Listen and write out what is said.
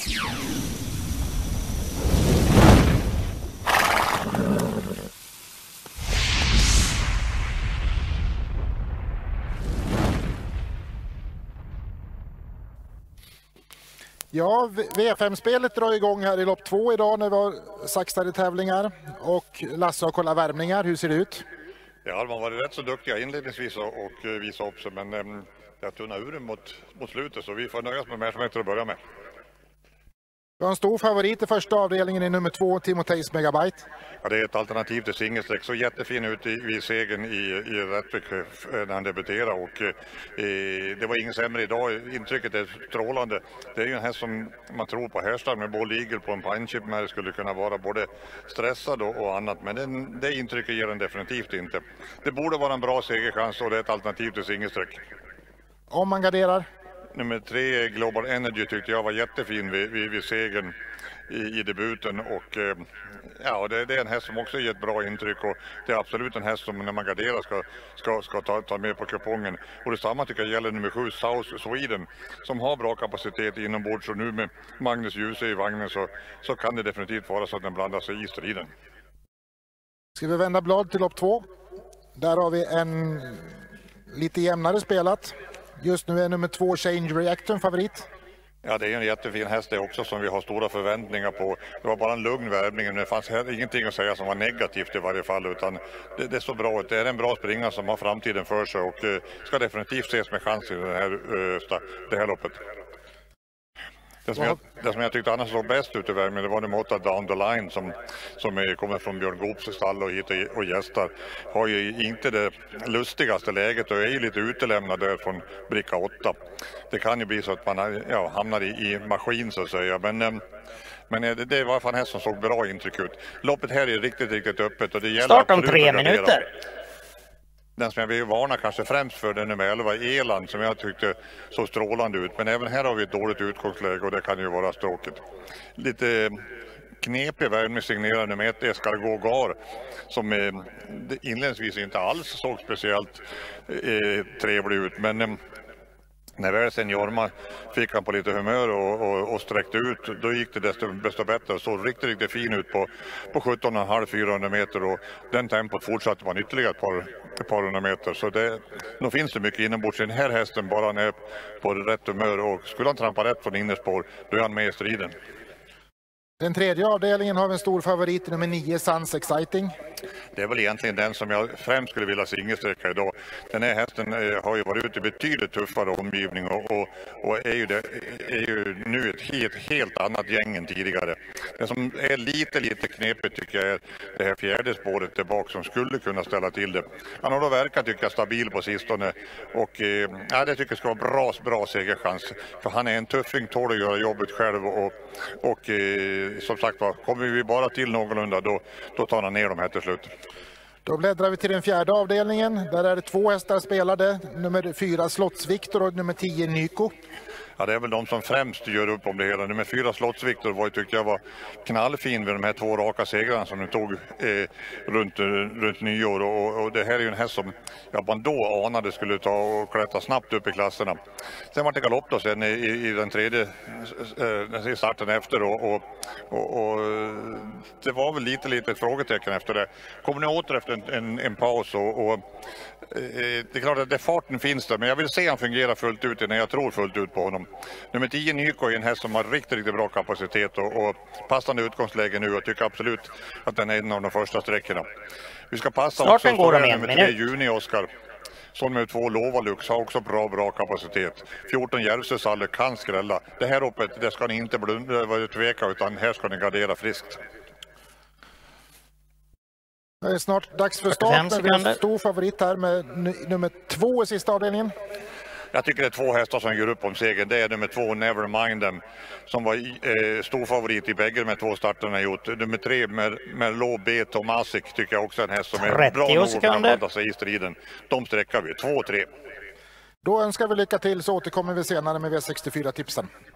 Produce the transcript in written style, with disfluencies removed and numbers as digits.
Ja, V5-spelet drar igång här i lopp 2 idag när vi har saxade tävlingar. Och Lasse har kollat värmningar. Hur ser det ut? Ja, man var rätt så duktiga inledningsvis och visa upp sig, men jag tunnar ur mot slutet, så vi får nöjas med mer som heter att börja med. Vi har en stor favorit i första avdelningen i nummer 2, Timotejs Megabyte. Ja, det är ett alternativ till singelsträck. Så jättefin ut vid segern i Rättvik när han debuterade, och det var ingen sämre idag. Intrycket är strålande. Det är ju en häst som man tror på härstar med Ball Eagle på en pinechip med skulle kunna vara både stressad och annat, men det intrycket ger den definitivt inte. Det borde vara en bra segerchans och det är ett alternativ till singelsträck. Om man garderar? Nummer 3, Global Energy, tyckte jag var jättefin vid segern i debuten, och ja, det är en häst som också ger ett bra intryck, och det är absolut en häst som när man garderar ska ta med på kupongen. Och detsamma tycker jag gäller nummer 7, South Sweden, som har bra kapacitet inombords, och nu med Magnus Djuse i vagnen så kan det definitivt vara så att den blandar sig i striden. Ska vi vända blad till lopp 2? Där har vi en lite jämnare spelat. Just nu är nummer 2, Change Reactor, favorit. Ja, det är en jättefin häst det också som vi har stora förväntningar på. Det var bara en lugn värvning, men det fanns ingenting att säga som var negativt i varje fall, utan det så bra ut. Det är en bra springare som har framtiden för sig och ska definitivt ses med chans i det här loppet. Det som jag tyckte annars såg bäst ut i värmen, det var nummer 8, Down the Line, som kommer från Björn Goops stall och hit och gästar. Har ju inte det lustigaste läget och är ju lite utelämnad där från bricka 8. Det kan ju bli så att man hamnar i maskin så att säga, men det var fan häst som såg bra intryck ut. Loppet här är riktigt öppet och det gäller start om 3 minuter. Den som jag vill varna kanske främst för den nummer 11, Eland, som jag tyckte så strålande ut. Men även här har vi ett dåligt utgångsläge och det kan ju vara stråkigt. Lite knepig värme signerad nummer 1, Escargot Gar, som inledningsvis inte alls såg speciellt trevlig ut. Men när väl sen Jorma fick han på lite humör och sträckte ut, då gick det desto bättre och såg riktigt fin ut på 17,5-400 meter, och den tempot fortsatte man ytterligare ett par hundra meter. Så då finns det mycket inombords. Den här hästen bara han är på rätt humör, och skulle han trampa rätt från innerspår, då är han med i striden. Den tredje avdelningen har vi en stor favorit, nummer 9, Suns Exciting. Det är väl egentligen den som jag främst skulle vilja singelsträcka idag. Den här hästen har ju varit ute i betydligt tuffare omgivning och är ju nu ett helt annat gäng än tidigare. Det som är lite knepigt tycker jag är det här fjärde spåret tillbaka som skulle kunna ställa till det. Han har då verkat tycker jag stabil på sistone, och det tycker jag ska vara bra segerchans. För han är en tuffing, tål att göra jobbet själv, och som sagt kommer vi bara till någorlunda då tar han ner dem här till slut. Då bläddrar vi till den fjärde avdelningen. Där är det 2 hästar spelade. Nummer 4 Slottsviktor och nummer 10 Nyko. Ja, det är väl de som främst gör upp om det hela. Nummer 4 Slottsviktor tyckte jag var knallfin vid de här 2 raka segrarna som de tog runt nyår. Och det här är ju en häst som man då anade skulle ta och klättra snabbt upp i klasserna. Sen var det galopp då sen i den tredje starten efter, och det var väl lite ett frågetecken efter det. Kommer ni åter efter en paus, och det är klart att det farten finns där, men jag vill se han fungera fullt ut innan jag tror fullt ut på honom. Nummer 10 Nyko är en häst som har riktigt bra kapacitet och passande utgångsläge nu, och tycker absolut att den är en av de första sträckorna. Vi ska passa starten också går om nummer 3 Juni Oskar. Som med 2 Lovalux har också bra kapacitet. 14 Järvsösalle kan skrälla. Det här uppe, det ska ni inte tveka, utan här ska ni gardera friskt. Det är snart dags för start. Vi har en stor favorit här med nummer 2 i sista avdelningen. Jag tycker det är 2 hästar som gör upp om segern. Det är nummer 2 Nevermind Them, som var stor favorit i bägge de 2 starterna gjort. Nummer 3 Merlot B Tomasic tycker jag också är en häst som är bra nog att kunna blanda sig i striden. De sträckar vi 2-3. Då önskar vi lycka till, så återkommer vi senare med V64-tipsen.